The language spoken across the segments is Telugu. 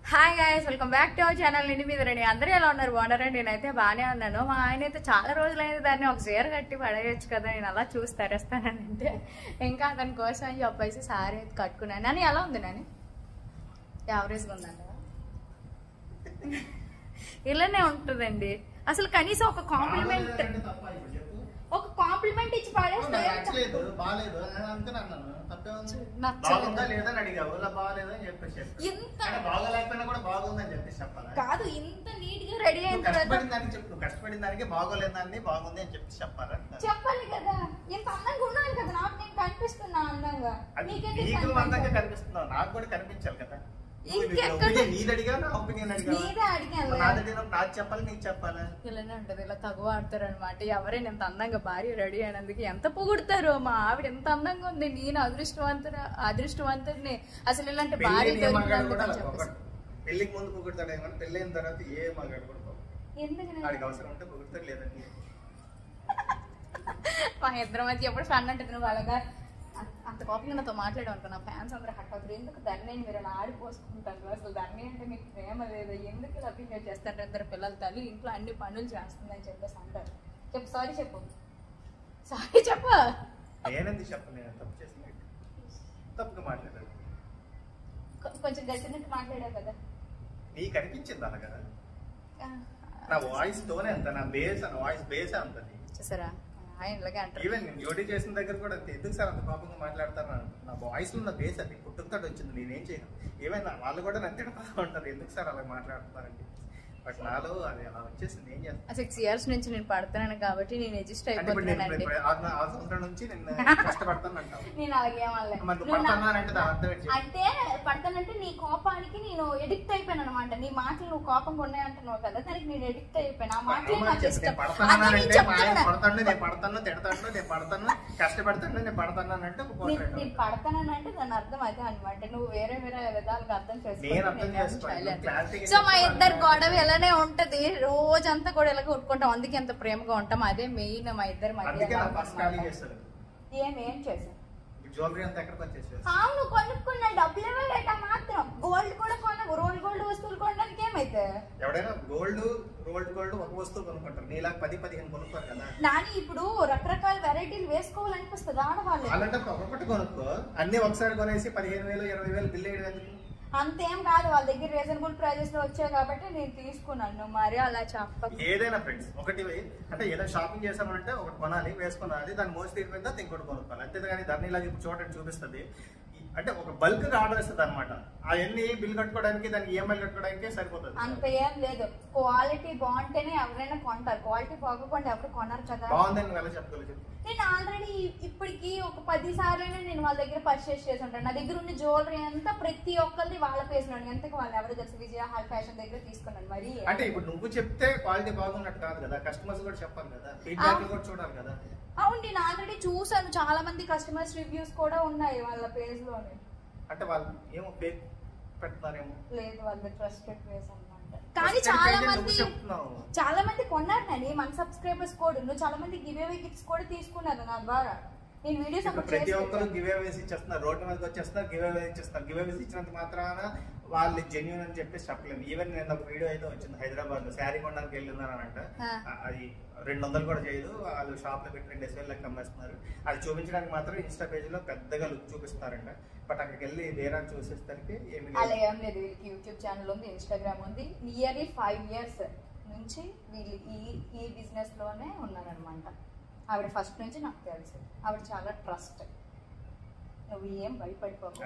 Hi guys, welcome back to our channel. నిండి మీద రండి. అందరూ ఎలా ఉన్నారు? బాగున్నారండి? నేనైతే బాగానే ఉన్నాను. మా ఆయన అయితే చాలా రోజులైంది దాన్ని ఒక చీర కట్టి పడేయచ్చు కదా, నేను అలా చూసి తరేస్తానని అంటే ఇంకా దాని కోసం అని చెప్పేసి సారీ అయితే కట్టుకున్నాను. నాని ఎలా ఉంది? నాని యావరేజ్గా ఉందండి. ఇలానే ఉంటుందండి. అసలు కనీసం ఒక కాంప్లిమెంట్ ఇచ్చి పడేస్తే కాదు, ఇంత నీట్ గా రెడీ అయిన కష్టపడిన దానికి బాగోలేదని బాగుంది అని చెప్పి చెప్పాలి కదా. ఇంత అందంగా ఉండాలి కదా, నాకు నేను కనిపిస్తున్నా అందంగా. అందంగా కనిపిస్తున్నావు, నాకు కూడా కనిపించాలి కదా. ఇలానే ఉంటది, ఇలా తగువ ఆడతారు అనమాట. ఎవరైనా ఎంత అందంగా భార్య రెడీ అయినందుకు ఎంత పొగుడతారు. మా ఆవిడ ఎంత అందంగా ఉంది, నేను అదృష్టవంతుడిని. అసలు ఇలాంటి భార్య పెళ్లికి ముందు పొగుడతాడు, పెళ్లి అయిన తర్వాత ఏ మగాడు కూడా ఎందుకు అవసరం ఉంటే పొగుడతాడు, లేదండి. మా ఇద్దరి మధ్య ఎప్పుడు ఫన్ అంటుంది వాళ్ళగా. అంత కోపంగా నాతో మాట్లాడమనుకో నా ఫ్యాన్స్ అందరూ హట్ అవుతారు. ఎందుకు ధర్ని మీరు అలా ఆడిపోసుకుంటారు? అసలు ధర్ని అంటే మీకు ప్రేమ లేదు, ఎందుకు ఇలా బిహేవ్ చేస్తారు? ఇద్దరు పిల్లల తల్లి ఇంట్లో అన్ని పనులు చేస్తుందని చెప్పేసి అంటారు. చెప్పు, సారీ చెప్పు, సారీ చెప్పు. తప్పుగా మాట్లాడారు, కొంచెం గట్టినట్టు మాట్లాడావు కదా. నీకు అనిపించింది అలాగా? నా వాయిస్ తోనే అంత, నా బేస్ నా వాయిస్ బేస్ అంతది. చూసారా, ఈవెన్ నేను డ్యూటీ చేసిన దగ్గర కూడా ఎందుకు సార్ అంత కోపంగా మాట్లాడతారు? నా వాయిస్ లో ఉన్న బేస్ అది పుట్టుకతో వచ్చింది, నేనేం చేయను. ఈవెన్ వాళ్ళు కూడా నన్ను తిడతా ఉంటారు, ఎందుకు సార్ అలా మాట్లాడుతున్నారండి. బట్ నాలో అది అలా వచ్చేసింది. ఏం చేస్తాను, 6 years నుంచి నేను పడుతున్నాను కాబట్టి నేను అడ్జస్ట్ అయిపోతున్నాను. అంటే పడతానంటే నీ కోపానికి నేను ఎడిక్ట్ అయిపోయాను అనమాట. నీ మాటలు నువ్వు కోపంగా ఉన్నాయంటున్నావు కదా, దానికి నేను ఎడిక్ట్ అయిపోయాను. ఆ మాటలు నాకు ఇష్టం. నేను పడతానంటే దాని అర్థం అదే అనమాట. నువ్వు వేరే వేరే విధాలుగా అర్థం చేసుకోవాలి. సో మా ఇద్దరు గొడవ ఎలానే ఉంటది, రోజంతా కూడా ఇలా కొట్టుకుంటాం. అందుకే ఎంత ప్రేమగా ఉంటాం. అదే మెయిన్ మా ఇద్దరి మధ్య. ఏం చేసాం? అవును, కొనుక్కున్నా, డబ్బులు ఇవ్వలేట మాత్రం. గోల్డ్ కూడా కొనకు, రోల్ గోల్డ్ వస్తువులు కొనడానికి ఏమైతే. ఎవడైనా గోల్డ్ ఒక వస్తువు కొనుక్కుంటారు, నీలా 10-15 కొనుక్కోరు కదా. నాని ఇప్పుడు రకరకాల వెరైటీలు వేసుకోవాలనిపిస్తుంది ఆడవాళ్ళు. అలాంటే ఒకటి కొనుక్కో, అన్ని ఒకసారి కొనేసి 15,000-20,000 బిల్ వేయడం అంతేం కాదు. వాళ్ళ దగ్గర రీజనబుల్ ప్రైజెస్ లో వచ్చాయి కాబట్టి నేను తీసుకున్నాను. మరి అలా చెప్ప ఏదైనా ఫ్రెండ్స్ ఒకటి అంటే ఏదైనా షాపింగ్ చేసామంటే ఒకటి కొనాలి, వేసుకున్నాలి, దాన్ని మోసి తీరిపోయిందా ఇంకోటి కొనుక్కోవాలి. అంతేగాని దాన్ని ఇలా చూడండి చూపిస్తుంది అంటే ఒక బల్క్ గా ఆర్డర్ ఇస్తుంది అనమాట. అవన్నీ బిల్ కట్టుకోవడానికి, దానికి ఈఎంఐ కట్టుకోవడానికి సరిపోతుంది. అంత ఏం లేదు, క్వాలిటీ బాగుంటేనే ఎవరైనా కొంటారు. క్వాలిటీ బాగోకుండా ఎవరు కొనరు కదా. బాగుందని ఎలా చెప్పగలరు? నేను ఆల్రెడీ ఇప్పటికి ఒక 10 సార్లైనా నేను వాళ్ళ దగ్గర పర్చేస్ చేసి ఉంటాను. నా దగ్గర ఉన్న జ్యువెలరీ అంతా ప్రతి ఒక్కరిది వాళ్ళ ఫేస్ లో ఎంతకు వాళ్ళు ఎవరు తెలుసు, విజయ హై ఫ్యాషన్ దగ్గర తీసుకున్నాను. మరి అంటే ఇప్పుడు నువ్వు చెప్తే క్వాలిటీ బాగున్నట్టు కాదు కదా, కస్టమర్స్ కూడా చెప్పాలి కదా, ఫీడ్బ్యాక్ కూడా చూడాలి కదా. అవును, నేను ఆల్రెడీ చూసాను, చాలా మంది కస్టమర్స్ రివ్యూస్ కూడా ఉన్నాయి వాళ్ళ పేజ్ లోనే. అంటే వాళ్ళు ఏమో ఫేక్ పెడతారేమో. లేదు, వాళ్ళ ట్రస్టెడ్ పేజ్ అన్నమాట. కానీ చాలా మంది కొన్నారు. నేను మన సబ్స్క్రైబర్స్ కూడా చాలా మంది గివ్ అవే గిఫ్ట్స్ కూడా తీసుకున్నారు నా ద్వారా. నేను వీడియోస్ ప్రతి ఒక్కరు గివ్ అవేస్ ఇచ్చేస్తున్నారు, రోడ్డు మీదకి వచ్చేస్తున్నారు, గివ్ అవే ఇచ్చేస్తారు. గివ్ అవేస్ ఇచ్చినంత మాత్రాన వాళ్ళు జెన్యూన్ అని చెప్పేసి చెప్పలేము. ఈవెన్ నేను ఒక వీడియో అయితే వచ్చింది, హైదరాబాద్ లో శారీ కొనడానికి వెళ్ళినారంట. అది 200 కూడా చేయదు, వాళ్ళు షాప్ లో పెట్టి 2,000 లెక్క అమ్మేస్తున్నారు. అది చూపించడానికి మాత్రం ఇన్స్టా పేజ్ లో పెద్దగా లుక్ చూపిస్తారంట. బట్ అక్కడికి వెళ్ళి వేరే చూసేసరికి ఏమి లేదు. వీళ్ళకి యూట్యూబ్ ఛానల్ ఉంది, ఇన్స్టాగ్రామ్ ఉంది. నియర్లీ 5 years నుంచి వీళ్ళు ఈ బిజినెస్ లోనే ఉన్నారనమాట. ఆవిడ ఫస్ట్ నుంచి నాకు తెలుసు, ఆవిడ చాలా ట్రస్ట్. నువ్వు ఏం భయపడిపోకు,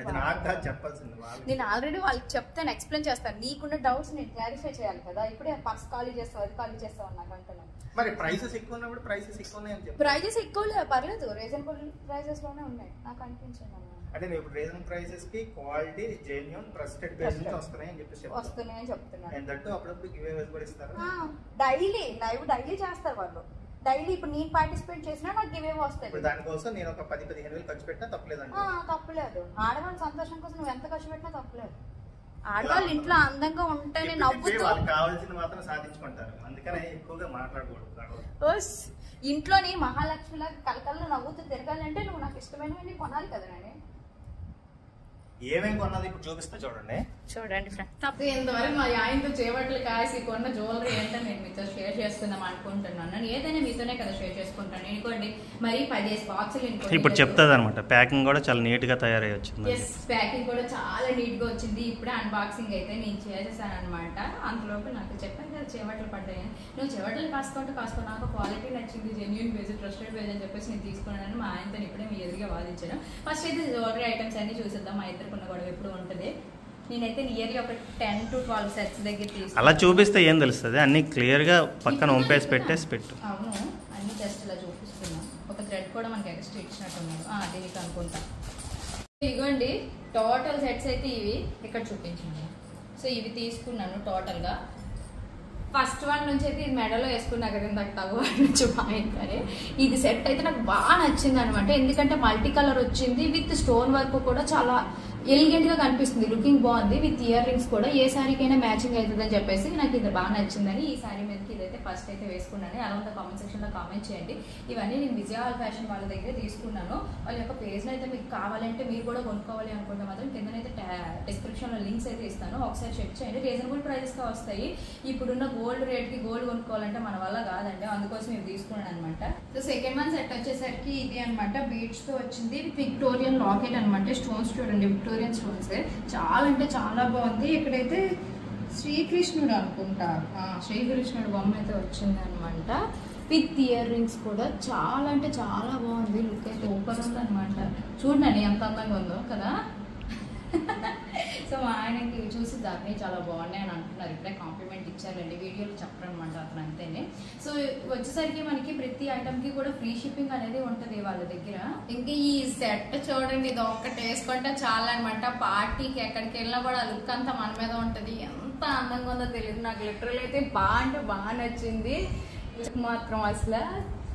నేను ఆల్రెడీ వాళ్ళకి చెప్తాను, ఎక్స్ప్లెయిన్ చేస్తాను. నీకున్న డౌట్స్ నేను క్లారిఫై చేయాలి కదా. ఇప్పుడే పర్స్ ఖాళీ చేస్తావు, అది ఖాళీ చేస్తావు నాకు అంటున్నాను. మరి ప్రైసెస్ ఎక్కువ ఉన్నప్పుడు ప్రైసెస్ ఎక్కువ పర్లేదు, రీజనబుల్ ప్రైసెస్ లోనే ఉన్నాయి నాకు అనిపించింది. అంటే ఇప్పుడు రీజనబుల్ ప్రైసెస్ కి క్వాలిటీ, జెన్యూన్, ట్రస్టెడ్ పేజ్ నుంచి వస్తున్నాయని చెప్తున్నాను. అప్పుడప్పుడు గివ్ అవేస్ కూడా ఇస్తారు. డైలీ లైవ్ డైలీ చేస్తారు వాళ్ళు. డైలీ ఇప్పుడు నేను పార్టిసిపేట్ చేసినా నాకు గివ్ అవే వస్తాయి. దానికోసం నేను ఒక 10-15 వేలు ఖర్చు పెట్టినా తప్పలేదు. తప్పలేదు. ఆడవాళ్ళ సంతోషం కోసం నువ్వు ఎంత ఖర్చు పెట్టినా తప్పలేదు. ఆడవాళ్ళు ఇంట్లో అందంగా ఉంటేనే నవ్వుతూ కావాల్సింది మాత్రం సాధించుకుంటారు. అందుకనే ఎక్కువగా మాట్లాడకూడదు. ఇంట్లోని మహాలక్ష్మిలా కలకల్లో నవ్వుతూ తిరగాలంటే నువ్వు నాకు ఇష్టమైనవన్నీ కొనాలి కదా. నేను ఏమేమి కొన్నది ఇప్పుడు చూపిస్తా చూడండి. తప్ప ఇంతవరకు మా ఆయనతో చేపట్లు కాసి కొన్న జ్యువెలరీ ఏంటో నేను మీతో షేర్ చేసుకుందాం అనుకుంటున్నాను. నేను ఏదైనా మీతోనే కదా షేర్ చేసుకుంటాను. ఇంకోండి మరి 10 బాక్సులు ఇప్పుడు చెప్తాది అనమాట. ప్యాకింగ్ కూడా చాలా నీట్ గా తయారై వచ్చింది. ప్యాకింగ్ కూడా చాలా నీట్ గా వచ్చింది. ఇప్పుడే అన్బాక్సింగ్ అయితే నేను చేసేసాను అనమాట. అంతలోపు నాకు చెప్పాను కదా చేపట్లు పడ్డాయి. నువ్వు చేపట్లు కాసుకో నాకు క్వాలిటీ నచ్చింది, జెన్యూన్ పేజ్, ట్రస్టెడ్ పేజ్ అని చెప్పేసి నేను తీసుకున్నాను. మా ఆయనతో ఇప్పుడే మీ ఎదురుగా వాదించాను. ఫస్ట్ అయితే జ్యువెలరీ ఐటమ్స్ అన్ని చూసేద్దాం. మా ఇద్దరుకున్న గొడవ ఎప్పుడు ఉంటుంది. నేనైతే నియర్లీ ఒక 10 to 12 సెట్స్ దగ్గర తీసుకున్నాను. అలా చూపిస్తే ఏం తెలుస్తుంది, అన్ని క్లియర్ గా పక్కన వంపేసి పెట్టు. అవును, అన్ని జస్ట్ ఇలా చూపిస్తున్నాం. ఒక థ్రెడ్ కూడా మనకి ఎక్స్ట్రా ఇచ్చినట్టున్నారు దీనికి అనుకుంటా. ఇదిగోండి టోటల్ సెట్స్ అయితే ఇవి ఇక్కడ చూపించాను. సో ఇవి తీసుకున్నాను టోటల్ గా. ఫస్ట్ వన్ నుంచి అయితే ఇది మెడలో వేసుకున్నా కదా ఇందాక తగ్గు నుంచి బాగుంటారే. ఇది సెట్ అయితే నాకు బాగా నచ్చింది అనమాట. ఎందుకంటే మల్టీ కలర్ వచ్చింది విత్ స్టోన్ వర్క్ కూడా చాలా ఎలిగెంట్ గా కనిపిస్తుంది. లుకింగ్ బాగుంది. విత్ ఇయర్ రింగ్స్ కూడా ఏ శారీకైనా మ్యాచింగ్ అవుతుంది అని చెప్పేసి నాకు ఇది బాగా నచ్చిందని ఈ శారీ మీదకి ఇదైతే ఫస్ట్ అయితే వేసుకున్నాను. అలా ఉంటే కామెంట్ సెక్షన్ లో కామెంట్ చేయండి. ఇవన్నీ నేను విజయ ఫ్యాషన్ వాళ్ళ దగ్గర తీసుకున్నాను. వాళ్ళ యొక్క పేజ్ అయితే మీకు కావాలంటే మీరు కూడా కొనుక్కోవాలి అనుకుంటే మాత్రం కిందనైతే డిస్క్రిప్షన్ లో లింక్స్ అయితే ఇస్తాను. ఒకసారి చెక్ చేయండి. రీజనబుల్ ప్రైజెస్ గా వస్తాయి. ఇప్పుడున్న గోల్డ్ రేట్ కి గోల్డ్ కొనుక్కోవాలంటే మన వల్ల కాదండి. అందుకోసం ఇవి తీసుకున్నాను అనమాట. సో సెకండ్ వన్ సెట్ వచ్చేసరికి ఇది అనమాట. బీడ్స్ తో వచ్చింది. విక్టోరియన్ లాకెట్ అనమాట. స్టోన్స్ చూడండి, విక్టోరియన్ స్టోన్స్ చాలా అంటే చాలా బాగుంది. ఇక్కడైతే శ్రీకృష్ణుడు అనుకుంటా, శ్రీకృష్ణుడు బొమ్మ అయితే వచ్చింది అనమాట. విత్ ఇయర్ రింగ్స్ కూడా చాలా అంటే చాలా బాగుంది. లుక్ అయితే సూపర్ ఉంది అనమాట. చూడండి ఎంత అందంగా ఉందో కదా. సో మా ఆయనకి చూసి దాన్ని చాలా బాగున్నాయి అని అంటున్నారు. ఇప్పుడే కాంప్లిమెంట్ ఇచ్చారండి. వీడియోలో చెప్పరు అనమాట అతను అంతేనే. సో వచ్చేసరికి మనకి ప్రతి ఐటమ్ కి కూడా ఫ్రీ షిప్పింగ్ అనేది ఉంటది వాళ్ళ దగ్గర. ఇంకా ఈ సెట్ చూడండి, ఇది ఒక్కటి వేసుకుంటే చాలా అనమాట. పార్టీకి ఎక్కడికి వెళ్ళినా కూడా లుక్ అంతా మన మీద ఉంటది. ఎంత అందంగా ఉందో తెలియదు. నాకు లిటరల్ అయితే బాగా అంటే బాగా నచ్చింది. మాత్రం అసలు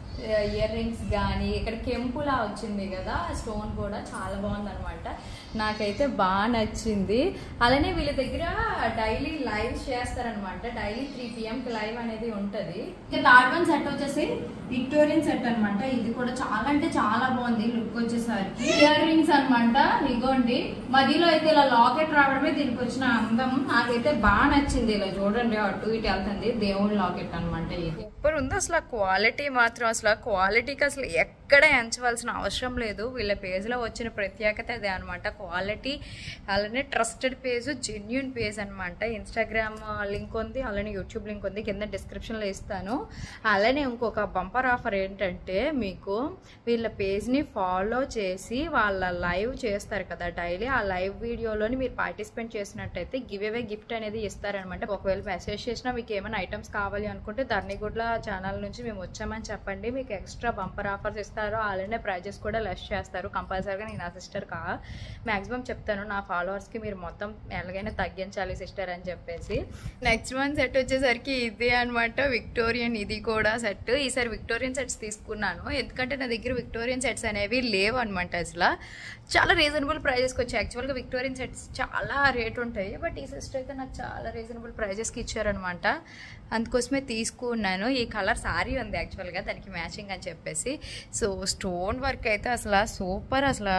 ఇయర్ రింగ్స్ కానీ ఇక్కడ కెంపులా వచ్చింది కదా, స్టోన్ కూడా చాలా బాగుంది అనమాట. నాకైతే బాగా నచ్చింది. అలానే వీళ్ళ దగ్గర డైలీ లైవ్ చేస్తారనమాట. డైలీ 3 PM లైవ్ అనేది ఉంటది. ఇంకా థర్డ్ వన్ సెట్ వచ్చేసి విక్టోరియన్ సెట్ అనమాట. ఇది కూడా చాలా అంటే చాలా బాగుంది. లుక్ వచ్చేసరికి ఇయర్ రింగ్స్ అనమాట. ఇగోండి మధ్యలో అయితే ఇలా లాకెట్ రావడమే దీనికి వచ్చిన అందం. నాకైతే బాగా నచ్చింది. ఇలా చూడండి అటు ఇటు వెళ్తుంది. దేవుడి లాకెట్ అనమాట. ఇది సూపర్ ఉంది అసలు. క్వాలిటీ మాత్రం అసలు క్వాలిటీకి అసలు ఎక్కడ ఎంచవలసిన అవసరం లేదు. వీళ్ళ పేజ్లో వచ్చిన ప్రత్యేకత అదే అనమాట. క్వాలిటీ, అలానే ట్రస్టెడ్ పేజ్, జెన్యూన్ పేజ్ అనమాట. ఇన్స్టాగ్రామ్ లింక్ ఉంది, అలానే యూట్యూబ్ లింక్ ఉంది, కింద డిస్క్రిప్షన్లో ఇస్తాను. అలానే ఇంకొక బంపర్ ఆఫర్ ఏంటంటే మీకు వీళ్ళ పేజ్ని ఫాలో చేసి వాళ్ళ లైవ్ చేస్తారు కదా డైలీ, ఆ లైవ్ వీడియోలోని మీరు పార్టిసిపేట్ చేసినట్టయితే గివ్ అవే గిఫ్ట్ అనేది ఇస్తారనమాట. ఒకవేళ మెసేజ్ చేసినా మీకు ఏమైనా ఐటమ్స్ కావాలి అనుకుంటే ధర్నిగుడ్ల ఛానల్ నుంచి మేము వచ్చామని చెప్పండి. మీకు ఎక్స్ట్రా బంపర్ ఆఫర్స్ ఇస్తారు. అలానే ప్రైజెస్ కూడా లెస్ చేస్తారు. కంపల్సరీగా నేను నా సిస్టర్ మ్యాక్సిమం చెప్తాను నా ఫాలోవర్స్కి మీరు మొత్తం ఎలాగైనా తగ్గించాలి సిస్టర్ అని చెప్పేసి. నెక్స్ట్ వన్ సెట్ వచ్చేసరికి ఇదే అనమాట. విక్టోరియన్, ఇది కూడా సెట్. ఈసారి విక్టోరియన్ సెట్స్ తీసుకున్నాను ఎందుకంటే నా దగ్గర విక్టోరియన్ సెట్స్ అనేవి లేవు అనమాట. అసలు చాలా రీజనబుల్ ప్రైజెస్కి వచ్చాయి. యాక్చువల్గా విక్టోరియన్ సెట్స్ చాలా రేట్ ఉంటాయి, బట్ ఈ సిస్టర్ అయితే నాకు చాలా రీజనబుల్ ప్రైజెస్కి ఇచ్చారనమాట. అందుకోసమే తీసుకున్నాను. ఈ కలర్ సారీ ఉంది యాక్చువల్గా దానికి మ్యాచింగ్ అని చెప్పేసి. సో స్టోన్ వర్క్ అయితే అసలు సూపర్. అసలు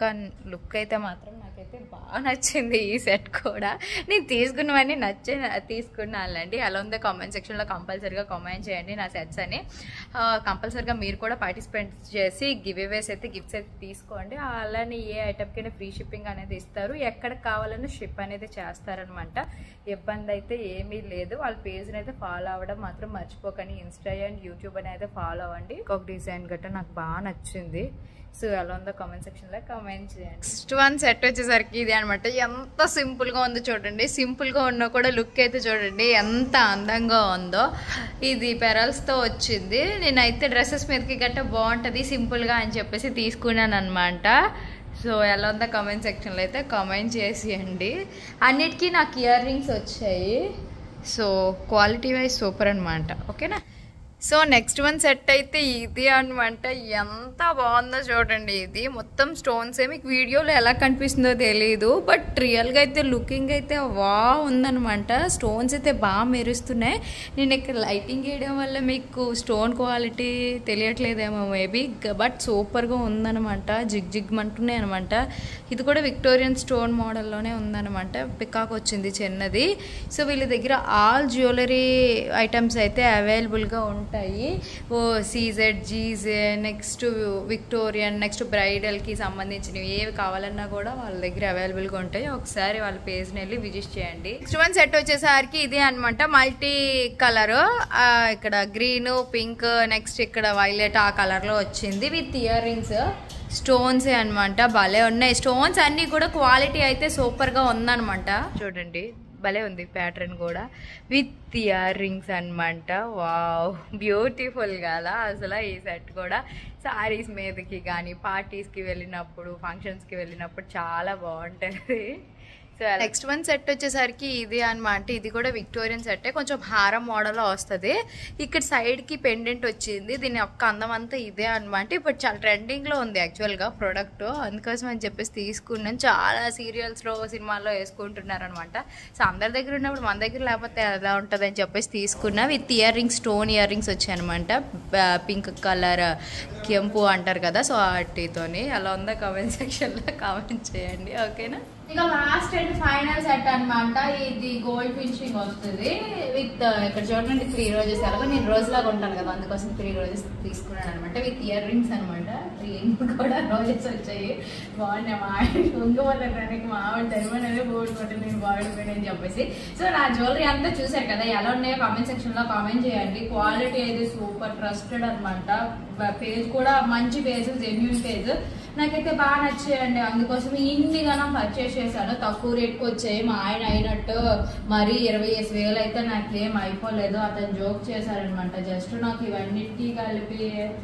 లుక్ అయితే మాత్రం నాకైతే బాగా నచ్చింది. ఈ సెట్ కూడా నేను తీసుకున్నవన్నీ తీసుకున్నానండి. అలా ఉందో కామెంట్ సెక్షన్లో కంపల్సరీగా కామెంట్ చేయండి నా సెట్స్ అని. కంపల్సరీగా మీరు కూడా పార్టిసిపేట్ చేసి గివ్ అవేస్ అయితే గిఫ్ట్స్ అయితే తీసుకోండి. అలానే ఏ ఐటమ్కైనా ఫ్రీ షిప్పింగ్ అనేది ఇస్తారు. ఎక్కడికి కావాలన్నా షిప్ అనేది చేస్తారనమాట. ఇబ్బంది అయితే ఏమీ లేదు. వాళ్ళ పేజ్ని అయితే ఫాలో అవ్వడం మాత్రం మర్చిపోకండి. ఇన్స్టా అండ్ యూట్యూబ్ అని అయితే ఫాలో అవ్వండి. ఒక డిజైన్ గట్రా నాకు బాగా నచ్చింది. సో ఎలా ఉందో కామెంట్ సెక్షన్లో కామెంట్ చేయండి. నెక్స్ట్ వన్ సెట్ వచ్చేసరికి ఇది అనమాట. ఎంత సింపుల్గా ఉందో చూడండి. సింపుల్గా ఉన్నా కూడా లుక్ అయితే చూడండి ఎంత అందంగా ఉందో. ఇది పెరల్స్తో వచ్చింది. నేనైతే డ్రెస్సెస్ మీదకి గట్రా బాగుంటుంది సింపుల్గా అని చెప్పేసి తీసుకున్నాను అనమాట. సో ఎలా ఉందో కామెంట్ సెక్షన్లో అయితే కామెంట్ చేసేయండి. అన్నిటికీ నాకు ఇయర్ రింగ్స్ వచ్చాయి. సో క్వాలిటీ వైజ్ సూపర్ అనమాట. ఓకేనా. సో నెక్స్ట్ వన్ సెట్ అయితే ఇది అనమాట. ఎంత బాగుందో చూడండి. ఇది మొత్తం స్టోన్సే. మీకు వీడియోలో ఎలా కనిపిస్తుందో తెలియదు, బట్ రియల్గా అయితే లుకింగ్ అయితే ఉందనమాట. స్టోన్స్ అయితే బాగా మెరుస్తున్నాయి. నేను ఇక్కడ లైటింగ్ వేయడం వల్ల మీకు స్టోన్ క్వాలిటీ తెలియట్లేదేమో మేబీ, బట్ సూపర్గా ఉందనమాట. జిగ్ జిగ్ అంటున్నాయి అనమాట. ఇది కూడా విక్టోరియన్ స్టోన్ మోడల్లోనే ఉందనమాట. పికాక్ వచ్చింది చిన్నది. సో వీళ్ళ దగ్గర ఆల్ జ్యువెలరీ ఐటమ్స్ అయితే అవైలబుల్గా ఉంటాయి. CZ, GJ, next Victorian, next బ్రైడల్కి సంబంధించినవి ఏవి కావాలన్నా కూడా వాళ్ళ దగ్గర అవైలబుల్గా ఉంటాయి. ఒకసారి వాళ్ళ పేజ్ని వెళ్ళి విజిట్ చేయండి. నెక్స్ట్ వన్ సెట్ వచ్చేసరికి ఇదే అనమాట. మల్టీ కలర్, ఇక్కడ గ్రీన్, పింక్, నెక్స్ట్ ఇక్కడ వైలెట్ ఆ కలర్లో వచ్చింది. విత్ ఇయర్ రింగ్స్, స్టోన్స్ అనమాట. భలే ఉన్నాయి. స్టోన్స్ అన్నీ కూడా క్వాలిటీ అయితే సూపర్గా ఉందన్నమాట. చూడండి భలే ఉంది ప్యాటర్న్ కూడా. విత్ ఇయర్ రింగ్స్ అనమాట. వావ్, బ్యూటిఫుల్ కదా అసలు. ఈ సెట్ కూడా సారీస్ మీదకి కానీ పార్టీస్కి వెళ్ళినప్పుడు, ఫంక్షన్స్కి వెళ్ళినప్పుడు చాలా బాగుంటుంది. సో నెక్స్ట్ వన్ సెట్ వచ్చేసరికి ఇది అనమాట. ఇది కూడా విక్టోరియన్ సెట్టే, కొంచెం హారం మోడల్లో వస్తుంది. ఇక్కడ సైడ్కి పెండెంట్ వచ్చింది. దీని యొక్క అందం అంతా ఇదే అనమాట. ఇప్పుడు చాలా ట్రెండింగ్లో ఉంది యాక్చువల్గా ప్రోడక్ట్, అందుకోసం అని చెప్పేసి తీసుకున్నాను. చాలా సీరియల్స్లో, సినిమాల్లో వేసుకుంటున్నారు అనమాట. సో అందరి దగ్గర ఉన్నప్పుడు మన దగ్గర లేకపోతే ఎలా ఉంటుంది అని చెప్పేసి తీసుకున్నా. With ear rings, stone ear rings వచ్చాయన్నమాట. పింక్ కలర్ కెంపు అంటారు కదా, సో వాటితోని. అలా ఉందా కామెంట్ సెక్షన్లో కామెంట్ చేయండి, ఓకేనా. ఇక లాస్ట్ అండ్ ఫైనల్ సెట్ అనమాట. ఇది గోల్డ్ ఫినిషింగ్ వస్తుంది. విత్ ఇక్కడ చూడండి 3 రోజెస్. అలాగే నేను రోజులాగా ఉంటాను కదా, అందుకోసం 3 రోజెస్ తీసుకున్నాను అనమాట. విత్ ఇయర్ రింగ్స్ అనమాట. 3 కూడా రోజెస్ వచ్చాయి. బాగున్నాయి. మా ఆవిడ ఉంగిపోతానికి, మా ఆవిడ ధర్మనే పోగొట్టుకుంటే నేను బాగుండిపోయాను అని చెప్పేసి. సో నా జ్యువెలరీ అంతా చూసారు కదా, ఎలా ఉన్నాయో కామెంట్ సెక్షన్ లో కామెంట్ చేయండి. క్వాలిటీ అయితే సూపర్ ట్రస్టెడ్ అనమాట. పేజ్ కూడా మంచి పేజ్, జెన్యూన్ పేజ్. నాకైతే బాగా నచ్చాయండి. అందుకోసం ఇన్ని గానం పర్చేస్ చేశాను. తక్కువ రేట్కి వచ్చాయి. మా ఆయన అయినట్టు మరి 25,000 అయితే నాకేం అయిపోలేదు. అతను జోక్ చేశారనమాట. జస్ట్ నాకు ఇవన్నిటికీ కలిపి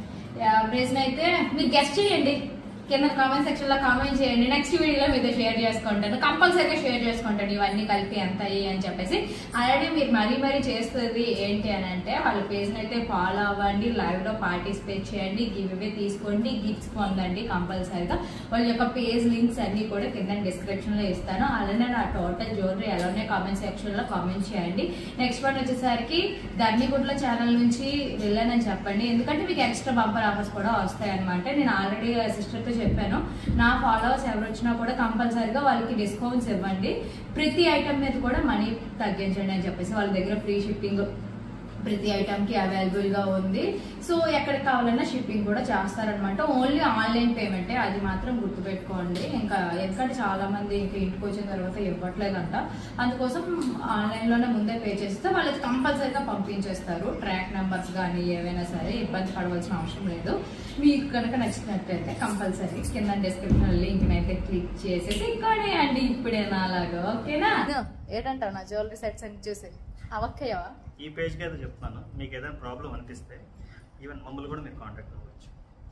యావరేజ్ అయితే మీరు గెస్ట్ చేయండి. కింద కామెంట్ సెక్షన్ లో కామెంట్ చేయండి. నెక్స్ట్ వీడియోలో మీతో షేర్ చేసుకుంటాను. కంపల్సరీగా షేర్ చేసుకుంటాను ఇవన్నీ కలిపి ఎంత అయ్యి అని చెప్పేసి. అలాగే మీరు మరీ చేస్తుంది ఏంటి అని అంటే, వాళ్ళ పేజ్ని అయితే ఫాలో అవ్వండి, లైవ్ లో పార్టిసిపేట్ చేయండి, గివ్ అవే తీసుకోండి, గిఫ్ట్స్ పొందండి కంపల్సరీగా. వాళ్ళ యొక్క పేజ్ లింక్స్ అన్ని కూడా కింద డిస్క్రిప్షన్ లో ఇస్తాను. అలానే నా టోటల్ జ్యువెలరీ ఎలా ఉన్నాయి కామెంట్ సెక్షన్ లో కామెంట్ చేయండి. నెక్స్ట్ వన్ వచ్చేసరికి ధర్నిగుడ్ల ఛానల్ నుంచి వెళ్ళానని చెప్పండి, ఎందుకంటే మీకు ఎక్స్ట్రా బంపర్ ఆఫర్స్ కూడా వస్తాయి అనమాట. నేను ఆల్రెడీ సిస్టర్ చెప్పాను, నా ఫాలోవర్స్ ఎవరు వచ్చినా కూడా కంపల్సరీగా వాళ్ళకి డిస్కౌంట్స్ ఇవ్వండి. ప్రతి ఐటమ్ మీద కూడా మనీ తగ్గించండి అని చెప్పేసి. వాళ్ళ దగ్గర ఫ్రీ షిప్పింగ్ ప్రతి ఐటమ్ కి అవైలబుల్ గా ఉంది. సో ఎక్కడికి కావాలన్నా షిప్పింగ్ కూడా చేస్తారనమాట. ఓన్లీ ఆన్లైన్ పేమెంటే, అది మాత్రం గుర్తుపెట్టుకోండి. ఇంకా ఎందుకంటే చాలా మంది ఇంకా ఇంటికి వచ్చిన తర్వాత ఇవ్వట్లేదంట, అందుకోసం ఆన్లైన్ లోనే ముందే పే చేస్తే వాళ్ళకి కంపల్సరీగా పంపించేస్తారు. ట్రాక్ నెంబర్స్ కానీ ఏవైనా సరే ఇబ్బంది పడవలసిన అవసరం లేదు. మీకు కనుక నచ్చినట్టయితే కంపల్సరీ కింద డిస్క్రిప్షన్ లింక్ అయితే క్లిక్ చేసేసి కొనేయండి ఇప్పుడేనా అలాగా, ఓకేనా. ఏంటంటావు నా జ్యువెలరీ సెట్స్ అని చూసి అవక్కయ్యవా? ఈ పేజ్కి అయితే చెప్తాను, మీకు ఏదైనా ప్రాబ్లం అనిపిస్తే ఈవెన్ మమ్మల్ని కూడా మీరు కాంటాక్ట్ అవ్వచ్చు.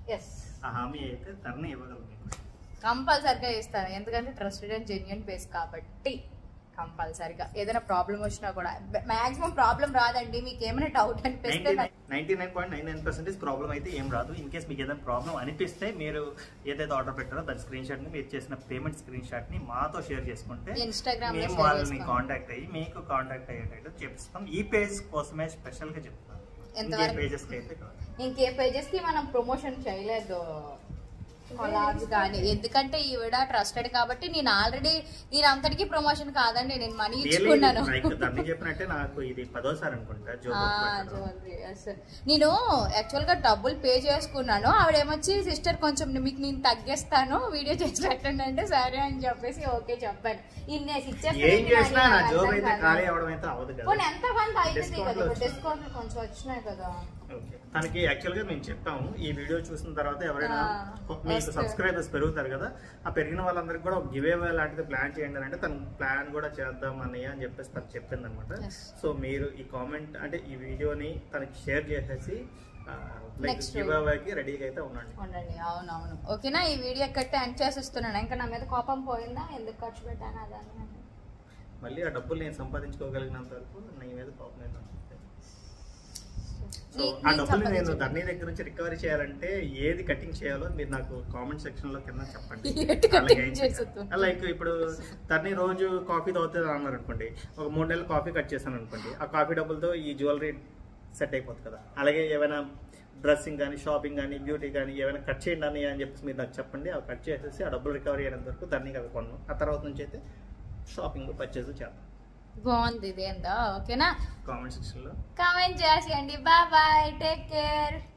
ఆ హామీ అయితే ధరణి ఇవ్వగలరు, మీకు కంపల్సరిగా ఇస్తాను. ఎందుకంటే ట్రస్టెడ్ అండ్ జెన్యూన్ పేజ్ కాబట్టి కంపల్సరిగా ఏదైనా ప్రాబ్లం వచ్చినా కూడా మాక్సిమం ప్రాబ్లం రాదండి. మీకు ఏమైనా డౌట్ అనిపిస్తే 99.99% ప్రాబ్లం అయితే ఏం రాదు. ఇన్ కేస్ మీకు ఏదైనా ప్రాబ్లం అనిపిస్తే మీరు ఏదైతే ఆర్డర్ పెట్టారో దాని స్క్రీన్ షాట్ ని, మీరు చేసిన పేమెంట్ స్క్రీన్ షాట్ ని మాతో షేర్ చేసుకుంటే ఇన్స్టాగ్రామ్ మేము వాళ్ళని కాంటాక్ట్ అయ్యి మీకు కాంటాక్ట్ అయ్యేటట్టు చెప్తాం. ఈ పేజ్ కోసమే స్పెషల్ గా చెప్తాం. ఇంకే పేజెస్ కి మనం ప్రమోషన్ చేయలేదు కొలాబ్స్ కానీ, ఎందుకంటే ఈవిడ ట్రస్టెడ్ కాబట్టి. నేను ఆల్రెడీ నేను అంతటికీ ప్రమోషన్ కాదండి, నేను మనీ ఇచ్చుకున్నాను. చెప్పినట్టే నాకు ఇది 10వ అనుకుంటా జ్యువెలరీ. నేను యాక్చువల్ గా డబ్బులు పే చేసుకున్నాను. ఆవిడేమొచ్చి సిస్టర్ కొంచెం మీకు నేను తగ్గిస్తాను వీడియో చేసి పెట్టండి అంటే సరే అని చెప్పేసి ఓకే చెప్పాను. ఇన్నేసి ఇచ్చేస్తాను. ఎంత మంది అయిపోయింది కదా, డిస్కౌంట్ కొంచెం వచ్చినాయి కదా. తనకి యాక్చువల్ గా మేము చెప్పాము, ఈ వీడియో చూసిన తర్వాత ఎవరైనా మీకు సబ్స్క్రైబర్స్ పెరుగుతారు కదా, ఆ పెరిగిన వాళ్ళందరికీ కూడా గివ్ అవే లాంటిది ప్లాన్ చేయండి అంటే తన ప్లాన్ కూడా చేద్దాం అన్నయ్య అని చెప్పేసి తను చెప్పింది అనమాట. సో మీరు ఈ కామెంట్ అంటే ఈ వీడియోని తనకి షేర్ చేసేసి గివ్ అవేకి రెడీగా అయితే ఉండండి. అవునవును, ఓకేనా. ఈ వీడియో కట్టి ఎండ్ చేసిస్తున్నాను. ఇంకా నా మీద కోపం పోయిందా, ఎందుకు ఖర్చు పెట్టాను అదని. మళ్ళీ ఆ డబ్బులు నేను సంపాదించుకోగలిగినంత వరకు నా మీద కోపం సో ఆ డబ్బులు నేను ధర్నీ దగ్గర నుంచి రికవరీ చేయాలంటే ఏది కటింగ్ చేయాలో మీరు నాకు కామెంట్ సెక్షన్ లో కింద చెప్పండి. లైక్ ఇప్పుడు ధర్నీ రోజు కాఫీ తాగుతుంది అన్నారు అనుకోండి, ఒక 3 నెలలు కాఫీ కట్ చేశాను అనుకోండి, ఆ కాఫీ డబ్బులతో ఈ జ్యువెలరీ సెట్ అయిపోతుంది కదా. అలాగే ఏమైనా డ్రెస్సింగ్ కానీ షాపింగ్ కానీ బ్యూటీ కానీ ఏమైనా కట్ చేయండి అని చెప్పేసి మీరు నాకు చెప్పండి, అవి కట్ చేసేసి ఆ డబ్బులు రికవరీ అయ్యేంత వరకు ధర్నీ అవి కొన్నాను. ఆ తర్వాత నుంచి అయితే షాపింగ్ పర్చేస్ చేద్దాం. బాగుంది ఇది ఏందో. ఓకేనా? కామెంట్ సెక్షన్ లో కామెంట్ చేసేయండి. Bye bye, take care.